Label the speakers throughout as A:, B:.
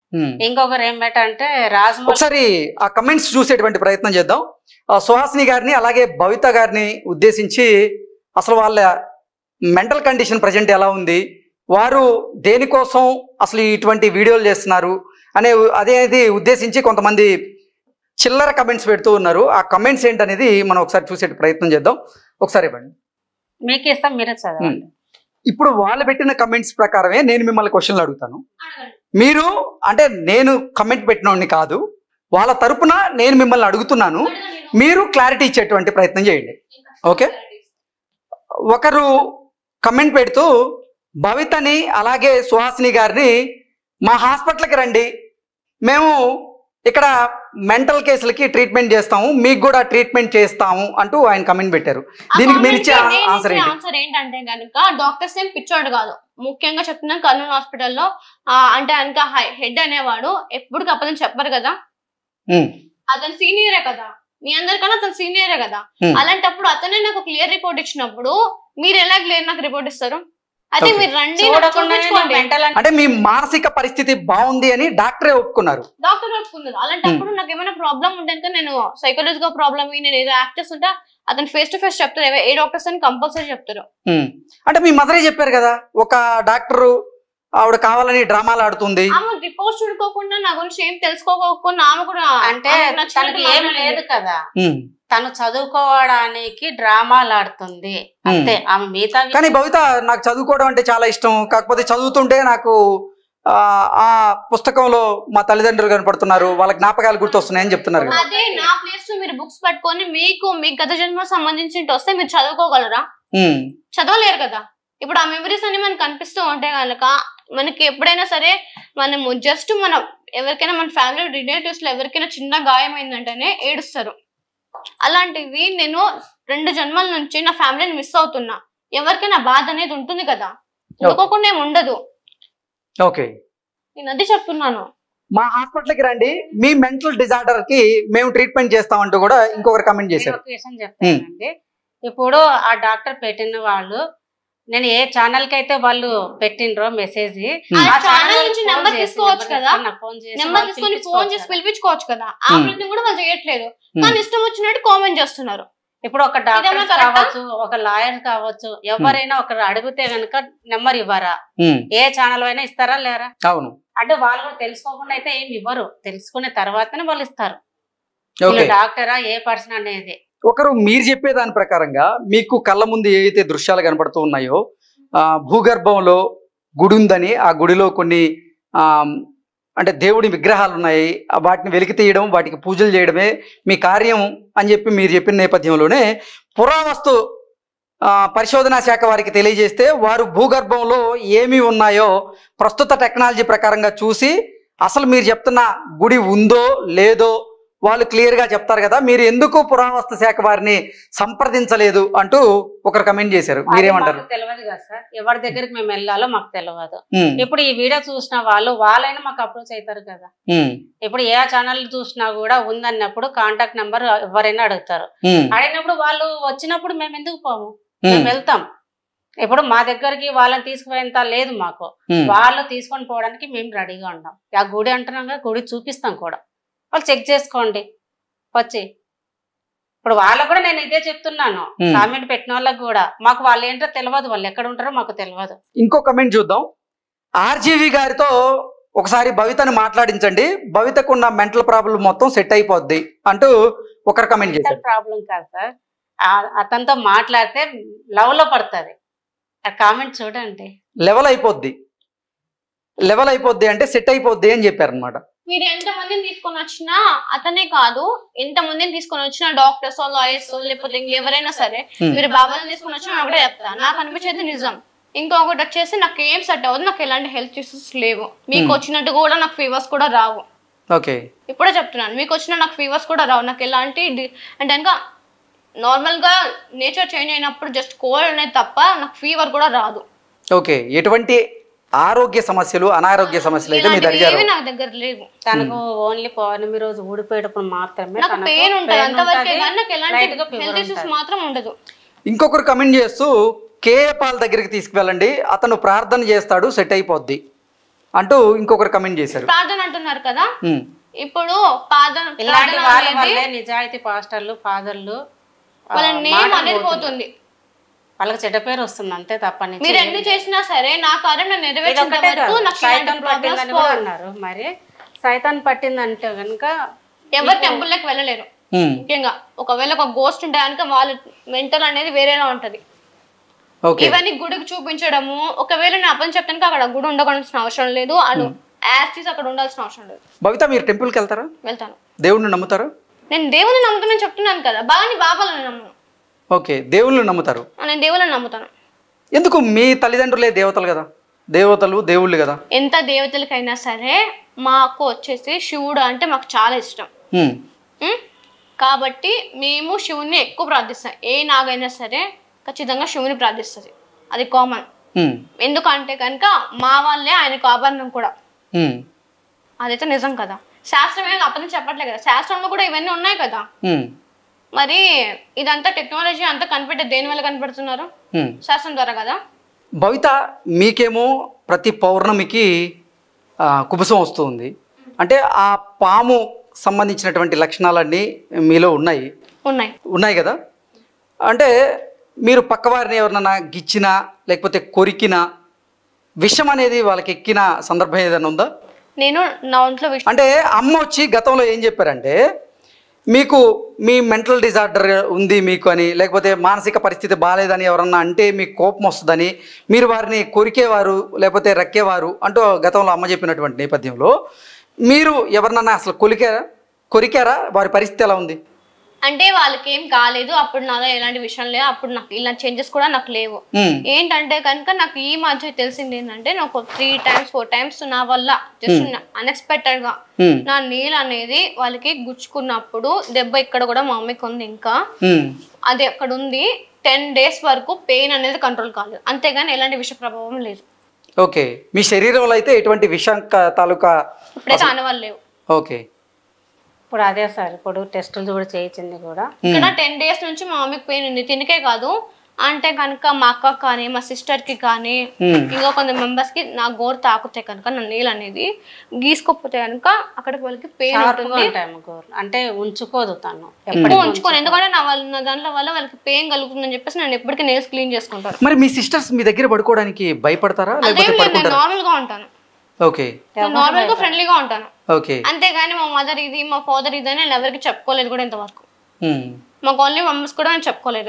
A: ఇంకొకరు ఏమిటంటే రాజమౌళి
B: ఒకసారి ఆ కమెంట్స్ చూసేటువంటి ప్రయత్నం చేద్దాం. సుహాసిని గారిని అలాగే భవిత గారిని ఉద్దేశించి అసలు వాళ్ళ మెంటల్ కండిషన్ ప్రజెంట్ ఎలా ఉంది, వారు దేనికోసం అసలు ఇటువంటి వీడియోలు చేస్తున్నారు అనేది ఉద్దేశించి కొంతమంది చిల్లర కమెంట్స్ పెడుతూ ఉన్నారు. ఆ కమెంట్స్ ఏంటనేది మనం ఒకసారి చూసే ప్రయత్నం చేద్దాం. ఒకసారి ఇవ్వండి.
A: మీకు ఇస్తాం, మీరే చదవండి.
B: ఇప్పుడు వాళ్ళు పెట్టిన కమెంట్స్ ప్రకారమే నేను మిమ్మల్ని క్వశ్చన్లు అడుగుతాను. మీరు అంటే నేను కమెంట్ పెట్టినోడిని కాదు, వాళ్ళ తరపున నేను మిమ్మల్ని అడుగుతున్నాను. మీరు క్లారిటీ ఇచ్చేటువంటి ప్రయత్నం చేయండి. ఓకే, ఒకరు కమెంట్ పెడుతూ భవితని అలాగే సుహాసిని గారిని మా హాస్పిటల్కి రండి, మేము ఇక్కడ మెంటల్ కేసులకి ట్రీట్మెంట్ చేస్తాము, మీకు కూడా ట్రీట్మెంట్ చేస్తాము అంటూ ఆయన కమెంట్ పెట్టారు. దీనికి మీరు ఇచ్చే ఆన్సర్
C: ఏంటంటే కనుక డాక్టర్స్ ఏం పిచ్చోడు కాదు. ముఖ్యంగా చెప్తున్నాను, కర్నూలు హాస్పిటల్లో అంటే కనుక హెడ్ అనేవాడు ఎప్పటికప్పుడు చెప్పరు కదా, అతను సీనియరే కదా, మీ అందరికన్నా అతను సీనియరే కదా. అలాంటప్పుడు అతనే నాకు క్లియర్ రిపోర్ట్ ఇచ్చినప్పుడు మీరు ఎలా క్లియర్ నాకు రిపోర్ట్ ఇస్తారు? అయితే మీరు రండి,
B: అంటే మీ మానసిక పరిస్థితి బాగుంది అని డాక్టరే ఒప్పుకున్నారు.
C: డాక్టర్ ఒప్పుకున్నారు. అలాంటప్పుడు నాకు ఏమైనా ప్రాబ్లం ఉంటే నేను సైకలాజికల్ ప్రాబ్లమ్ నేను ఏదో యాక్ట్ చేస్తుంటే అతను ఫేస్ టు ఫేస్ చెప్తారు, ఏ డాక్టర్స్ అని కంపల్సరీ చెప్తారు.
B: అంటే మీ మదరే చెప్పారు కదా, ఒక డాక్టర్ ఆవిడ కావాలని డ్రామాలు ఆడుతుంది,
C: రిపోర్ట్స్ చూడుకోకుండా నా గురించి ఏం తెలుసుకోకుండా ఆమె కూడా
A: అంటే ఏం లేదు కదా, తను చదువుకోవడానికి డ్రామాలు ఆడుతుంది అంతే. ఆమె మిగతా
B: కానీ భవిత నాకు చదువుకోవడం అంటే చాలా ఇష్టం, కాకపోతే చదువుతుంటే నాకు ఆ పుస్తకంలో మా తల్లిదండ్రులు కనపడుతున్నారు, వాళ్ళ జ్ఞాపకాలు గుర్తొస్తున్నాయని చెప్తున్నారు.
C: అదే నా ప్లేస్ లో మీరు బుక్స్ పట్టుకొని మీకు గత జన్మ సంబంధించి వస్తే మీరు చదువుకోగలరా? చదవలేరు కదా. ఇప్పుడు ఆ మెమరీస్ అన్ని మనకు కనిపిస్తూ ఉంటే కనుక మనకి ఎప్పుడైనా సరే మనము జస్ట్ మనం ఎవరికైనా మన ఫ్యామిలీ రిలేటివ్స్ లో ఎవరికైనా చిన్న గాయమైందంటేనే ఏడుస్తారు. అలాంటివి నేను 2 జన్మల నుంచి నా ఫ్యామిలీని మిస్ అవుతున్నా. ఎవరికైనా బాధ అనేది ఉంటుంది కదా, అనుకోకుండా ఏమి ఉండదు.
B: ఓకే,
A: నేను అది చెప్తున్నాను.
B: మా హాస్పిటల్కి రండి, మీ మెంటల్ డిజార్డర్ కి మేము ట్రీట్మెంట్ చేస్తామంటూ కూడా ఇంకొకరు కమెంట్ చేశారు.
A: చెప్తానండి, ఇప్పుడు ఆ డాక్టర్ పెట్టిన వాళ్ళు నేను ఏ ఛానల్ కి అయితే వాళ్ళు పెట్టినరో మెసేజ్
C: నెంబర్ తీసుకోవచ్చు కదా, నెంబర్ తీసుకొని ఫోన్ చేసి పిలిపించుకోవచ్చు కదా. ఆ ప్రయత్నం కూడా వాళ్ళు చేయట్లేదు, కానీ ఇష్టం వచ్చినట్టు కామెంట్ చేస్తున్నారు.
A: ఇప్పుడు ఒక డాక్టర్ కావచ్చు, ఒక లాయర్ కావచ్చు, ఎవరైనా ఒకరు అడిగితే గనుక నెంబర్ ఇవ్వరా? ఏ ఛానల్ అయినా ఇస్తారా లేరా?
B: అవును.
A: అంటే వాళ్ళు కూడా తెలుసుకోకుండా అయితే ఏమి ఇవ్వరు, తెలుసుకునే తర్వాతనే వాళ్ళు ఇస్తారు. డాక్టరా ఏ పర్సన్ అనేది.
B: ఒకరు మీరు చెప్పే దాని ప్రకారంగా మీకు కళ్ళ ముందు ఏవైతే దృశ్యాలు కనపడుతూ ఉన్నాయో, భూగర్భంలో గుడి ఉందని, ఆ గుడిలో కొన్ని అంటే దేవుడి విగ్రహాలు ఉన్నాయి, వాటిని వెలికి తీయడం, వాటికి పూజలు చేయడమే మీ కార్యం అని చెప్పి మీరు చెప్పిన నేపథ్యంలోనే పురావస్తు పరిశోధనా శాఖ వారికి తెలియజేస్తే వారు భూగర్భంలో ఏమి ఉన్నాయో ప్రస్తుత టెక్నాలజీ ప్రకారంగా చూసి అసలు మీరు చెప్తున్న గుడి ఉందో లేదో వాళ్ళు క్లియర్ గా చెప్తారు కదా, మీరు ఎందుకు పురావస్తు శాఖ వారిని సంప్రదించలేదు అంటూ ఒకరు కమెంట్ చేశారు. మీరేమంటారు?
A: తెలియదు కదా సార్, ఎవరి దగ్గరికి మేము వెళ్ళాలో మాకు తెలియదు. ఇప్పుడు ఈ వీడియో చూసిన వాళ్ళైనా మాకు అప్రోచ్ అవుతారు కదా. ఇప్పుడు ఏ ఛానల్ చూసినా కూడా ఉందన్నప్పుడు కాంటాక్ట్ నెంబర్ ఎవరైనా అడుగుతారు. అడిగినప్పుడు వాళ్ళు వచ్చినప్పుడు మేము ఎందుకు పోము, మేము వెళ్తాం. ఇప్పుడు మా దగ్గరికి వాళ్ళని తీసుకుపోయేంత లేదు మాకు, వాళ్ళు తీసుకొని పోవడానికి మేము రెడీగా ఉంటాం. ఆ గుడి అంటున్నాం కదా, గుడి చూపిస్తాం కూడా, వాళ్ళు చెక్ చేసుకోండి వచ్చి. ఇప్పుడు వాళ్ళకు కూడా నేను ఇదే చెప్తున్నాను, కామెంట్ పెట్టిన వాళ్ళకి కూడా మాకు వాళ్ళు ఏంటో తెలియదు, వాళ్ళు ఎక్కడ ఉంటారో మాకు తెలియదు.
B: ఇంకో కమెంట్ చూద్దాం. ఆర్జీవి గారితో ఒకసారి భవితని మాట్లాడించండి, భవితకు ఉన్న మెంటల్ ప్రాబ్లం మొత్తం సెట్ అయిపోద్ది అంటూ ఒకరు కమెంట్ చేశారు.
A: ప్రాబ్లం కాదు సార్, అతనితో మాట్లాడితే లవ్ లో పడుతుంది. ఆ కామెంట్ చూడండి,
B: లెవెల్ అయిపోద్ది అంటే సెట్ అయిపోద్ది అని చెప్పారు అనమాట.
C: మీరు ఎంత మందిని తీసుకొని వచ్చినా అతనే కాదు, ఎంత మందిని తీసుకొని వచ్చినా డాక్టర్స్ లాయర్స్ లేకపోతే ఎవరైనా సరే మీరు బాబాని తీసుకొని వచ్చినా ఒకటే చెప్తా, నాకు అనిపించేది నిజం. ఇంకొకటి వచ్చేసి నాకు ఏం సెట్ అవ్వదు, నాకు ఎలాంటి హెల్త్ ఇష్యూస్ లేవు. మీకు వచ్చినట్టు కూడా నాకు ఫీవర్స్ కూడా రావు.
B: ఓకే,
C: ఇప్పుడే చెప్తున్నాను, మీకు వచ్చిన నాకు ఫీవర్స్ కూడా రావు. నాకు ఎలాంటి అంటే ఇంకా నార్మల్ గా నేచర్ చేంజ్ అయినప్పుడు జస్ట్ కోల్డ్ అనేది తప్ప నాకు ఫీవర్ కూడా రాదు.
B: ఓకే, ఎటువంటి ఆరోగ్య సమస్యలు అనారోగ్య సమస్యలు అయితే మీ
C: దగ్గర లేవు.
A: తనకు ఓన్లీ పౌర్ణమి రోజు ఊడిపోయేటప్పుడు మాత్రమే
C: నాకు పెయిన్ ఉంటుంది, అంతవరకే కానీ నాకు ఎలాంటి హెల్త్ ఇష్యూస్ మాత్రం ఉండదు.
B: ఇంకొకరు కమెంట్ చేస్తూ కేఏ పాల్ దగ్గరికి తీసుకువెళ్ళండి, అతను ప్రార్థన చేస్తాడు, సెట్ అయిపోద్ది. అంటూ ఇంకొకరు కమెంట్ చేశారు.
C: ప్రార్థన అంటున్నారు కదా, ఇప్పుడు
A: ఇలాంటి వాళ్ళ వల్లే నిజాయితీ పాస్టర్లు ఫాదర్లు
C: వాళ్ళ నేమ్ అనేది పోతుంది,
A: వాళ్ళకి చెడ్డ పేరు వస్తుంది అంతే తప్పని.
C: మీరు ఎన్ని చేసినా సరే నా కార్యం నేను నెరవేర్చేంత వరకు నాకు
A: సైతాన్ పట్టిందని కూడా అన్నారు. మరి సైతాన్ పట్టిందంటే కనుక
C: ఎవరు టెంపుల్ లకి వెళ్ళలేరు. ముఖ్యంగా ఒకవేళ ఒక గోస్ట్ ఉంటే కనుక వాళ్ళ మెంటల్ అనేది వేరేలా ఉంటది. ఇవన్నీ గుడికి చూపించడము, ఒకవేళ నేను అప్పని చెప్తాను అక్కడ గుడి ఉండవలసిన అవసరం లేదు, యాక్సిస్ అక్కడ ఉండాల్సిన అవసరం లేదు.
B: భవిత మీరు టెంపుల్కి వెళ్తారా?
C: వెళ్తాను.
B: దేవుణ్ణి నమ్ముతారా?
C: నేను దేవుని నమ్ముతానని చెప్తున్నాను కదా, బాబాలని నమ్మను.
B: ఓకే, దేవుళ్ళని నమ్ముతారు.
C: నేను దేవుళ్ళని నమ్ముతాను.
B: ఎందుకు? మీ తల్లిదండ్రులే దేవతలు కదా, దేవతలు దేవుళ్ళు కదా.
C: ఎంత దేవతలకైనా సరే మాకు వచ్చేసి శివుడు అంటే మాకు చాలా ఇష్టం కాబట్టి మేము శివుని ఎక్కువ ప్రార్థిస్తాం. ఏ నాగైనా సరే ఖచ్చితంగా శివుని ప్రార్థిస్తుంది, అది కామన్. ఎందుకంటే కనుక మా వాళ్ళే ఆయనకు ఆభరణం కూడా, అదైతే నిజం కదా. శాస్త్రం ఏమి అప్పని చెప్పట్లే కదా, శాస్త్రంలో కూడా ఇవన్నీ ఉన్నాయి కదా. మరి ఇదంతా టెక్నాలజీ అంతా కనిపెట్టే దేని వల్ల కనిపెడుతున్నారు? శాస్త్రం ద్వారా కదా.
B: భవిత మీకేమో ప్రతి పౌర్ణమికి కుబుసం వస్తుంది అంటే ఆ పాము సంబంధించినటువంటి లక్షణాలన్నీ మీలో ఉన్నాయి కదా. అంటే మీరు పక్కవారిని ఎవరినైనా గిచ్చినా లేకపోతే కొరికినా విషం అనేది వాళ్ళకి ఎక్కిన సందర్భం ఏదైనా ఉందా?
C: నేను నా ఒంట్లో
B: అంటే అమ్మ వచ్చి గతంలో ఏం చెప్పారంటే మీకు మీ మెంటల్ డిజార్డర్ ఉంది మీకు అని, లేకపోతే మానసిక పరిస్థితి బాగాలేదని ఎవరన్నా అంటే మీకు కోపం వస్తుందని, మీరు వారిని కొరికేవారు లేకపోతే రక్కేవారు అంటూ గతంలో అమ్మ చెప్పినటువంటి నేపథ్యంలో మీరు ఎవరినన్నా అసలు కొరికారా? వారి పరిస్థితి ఎలా ఉంది?
C: అంటే వాళ్ళకి ఏం కాలేదు, అప్పుడు నాలో ఎలాంటి విషయం లేదు, అప్పుడు నాకు ఇలాంటి చేంజెస్ కూడా నాకు లేవు. ఏంటంటే కనుక నాకు ఈ మధ్య తెలిసింది ఏంటంటే నాకు 3 times 4 times నా వల్ల జస్ట్ అన్ఎక్స్పెక్టెడ్ గా నా నీళ్ళు అనేది వాళ్ళకి గుచ్చుకున్నప్పుడు దెబ్బ ఇక్కడ కూడా మా మమ్మీకి ఉంది, ఇంకా అది అక్కడ ఉంది. 10 days వరకు పెయిన్ అనేది కంట్రోల్ కాలేదు, అంతేగాని ఎలాంటి విష ప్రభావం లేదు.
B: ఓకే, మీ శరీరంలో అయితే ఎటువంటి విషం తాలూకా
C: ఇప్పుడైతే ఆనవాళ్ళు లేవు.
B: ఓకే,
A: ఇప్పుడు అదే సార్, ఇప్పుడు టెస్టులు కూడా చేయించింది కూడా.
C: ఇక్కడ 10 days నుంచి మా మమ్మీకి పెయిన్ ఉంది, తినకే కాదు అంటే కనుక మా అక్క కానీ మా సిస్టర్ కి కానీ ఇంకా కొంత మెంబర్స్ కి నా గోరు తాకుతే కనుక నా నీళ్ళు అనేది గీసుకోపోతే కనుక అక్కడికి వాళ్ళకి పెయిన్ ఉంటుంది.
A: అంటే ఉంచుకోదు తను,
C: ఉంచుకోను, ఎందుకంటే నా దాంట్లో వల్ల వాళ్ళకి పెయిన్ కలుగుతుందని చెప్పేసి నేను ఎప్పటికీ నెయిల్స్ క్లీన్ చేసుకుంటాను.
B: మరి మీ సిస్టర్స్ మీ దగ్గర పడుకోవడానికి భయపడతారా?
C: నేను నార్మల్ గా ఉంటాను,
B: ఓకే,
C: నార్మల్ గా ఫ్రెండ్లీగా ఉంటాను,
B: ఓకే.
C: అంతేగాని మా మదర్ ఇది మా ఫాదర్ ఇది అని నేను ఎవరికి చెప్పుకోలేదు కూడా ఇంతవరకు. మాకు ఓన్లీ మమ్మీస్ కూడా నేను చెప్పుకోలేదు.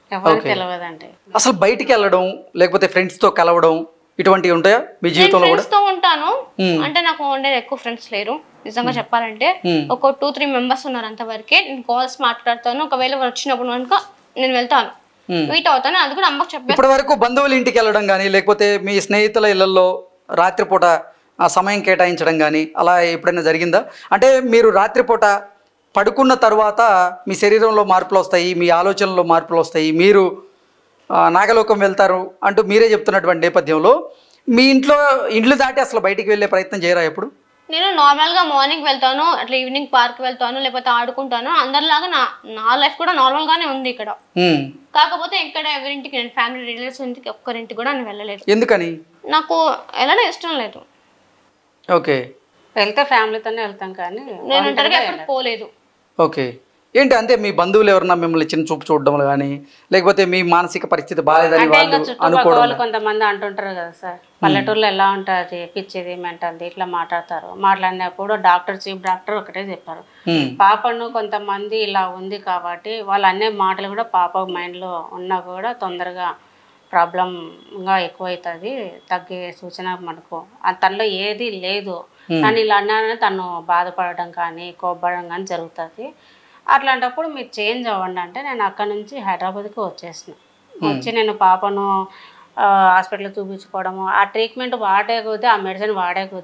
B: అసలు బయటికి వెళ్ళడం లేకపోతే ఫ్రెండ్స్ తో కలవడం ఇటువంటివి ఉంటాయా మీ జీవితంలో?
C: ఫ్రెండ్స్ తో ఉంటాను, అంటే నాకు ఉండేది ఎక్కువ ఫ్రెండ్స్ లేరు నిజంగా చెప్పాలంటే. ఒక 2-3 మెంబర్స్ ఉన్నారు అంతవరకే. నేను కాల్స్ మాట్లాడతాను, ఒకవేళ వచ్చినప్పుడు కనుక నేను వెళ్తాను, మీట్ అవుతాను, అది కూడా అమ్మకి చెప్పాను.
B: ఇప్పటి వరకు బంధువుల ఇంటికి వెళ్ళడం కానీ లేకపోతే మీ స్నేహితుల ఇళ్లలో రాత్రిపూట ఆ సమయం కేటాయించడం కానీ అలా ఎప్పుడైనా జరిగిందా? అంటే మీరు రాత్రిపూట పడుకున్న తర్వాత మీ శరీరంలో మార్పులు వస్తాయి, మీ ఆలోచనలో మార్పులు వస్తాయి, మీరు నాగలోకం వెళ్తారు అంటూ మీరే చెప్తున్నటువంటి నేపథ్యంలో మీ ఇండ్లు దాటి అసలు బయటికి వెళ్ళే ప్రయత్నం చేయరా ఎప్పుడు?
C: నేను నార్మల్ గా మార్నింగ్ వెళ్తాను, అట్లా ఈవినింగ్ పార్క్ వెళ్తాను, లేకపోతే ఆడుకుంటాను. అందరిలాగా నా లైఫ్ కూడా నార్మల్ గానే ఉంది ఇక్కడ. కాకపోతే ఇక్కడ ఎవరింటికి నేను ఫ్యామిలీ రిలేటివ్స్ ఇంటికి ఒక్కరింటికి కూడా నేను వెళ్ళలేదు.
B: ఎందుకని?
C: నాకు వెళ్ళడం ఇష్టం లేదు.
B: ఓకే,
A: వెళ్తే ఫ్యామిలీతోనే వెళ్తాం కానీ
C: నేను ఒంటరిగా ఎప్పుడు పోలేదు.
B: ఓకే, ఏంటి అంటే మీ బంధువులు ఎవరన్నా మిమ్మల్ని చిన్న చూపు చూడడం కానీ లేకపోతే మీ మానసిక పరిస్థితి బాగాలేదని వాళ్ళు అనుకోవడం?
A: కొంతమంది అంటుంటారు కదా సార్, పల్లెటూరులో ఎలా ఉంటుంది పిచ్చిది మెంటల్ది ఇట్లా మాట్లాడినప్పుడు చీఫ్ డాక్టర్ ఒకటే చెప్పారు, పాపను కొంతమంది ఇలా ఉంది కాబట్టి వాళ్ళు అనే మాటలు కూడా పాప మైండ్లో ఉన్నా కూడా తొందరగా ప్రాబ్లంగా ఎక్కువైతుంది, తగ్గే సూచన మనకు తనలో ఏది లేదు అని ఇలా అన్నారని తను బాధపడడం కానీ కోప్పడడం కానీ జరుగుతుంది. అట్లాంటప్పుడు మీరు చేంజ్ అవ్వండి అంటే నేను అక్కడ నుంచి హైదరాబాద్కి వచ్చి నేను పాపను హాస్పిటల్ చూపించుకోవడము, ఆ ట్రీట్మెంట్ వాడే కొద్దీ ఆ మెడిసిన్ వాడే కొద్దీ